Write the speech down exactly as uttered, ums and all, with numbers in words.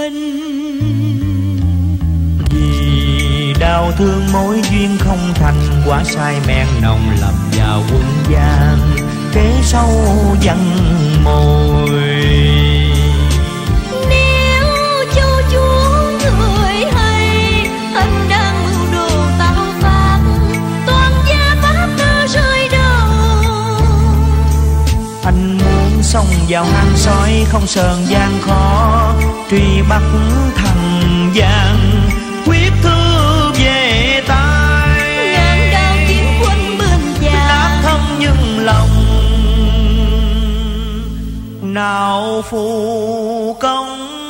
mình. Vì đau thương mối duyên không thành, quả sai men nồng lầm vào quân gian, kế sâu dằn mồi. Nếu châu chúa người hay, anh đang mưu đồ tạo phạt, toàn gia pháp đã rơi đầu. Anh muốn xông vào hang sói không sờn gian khó, truy bắt thằng gian quyết thư về tay. Ngàn đao kiếm quân bươn dài, đáp thân nhưng lòng nào phụ công.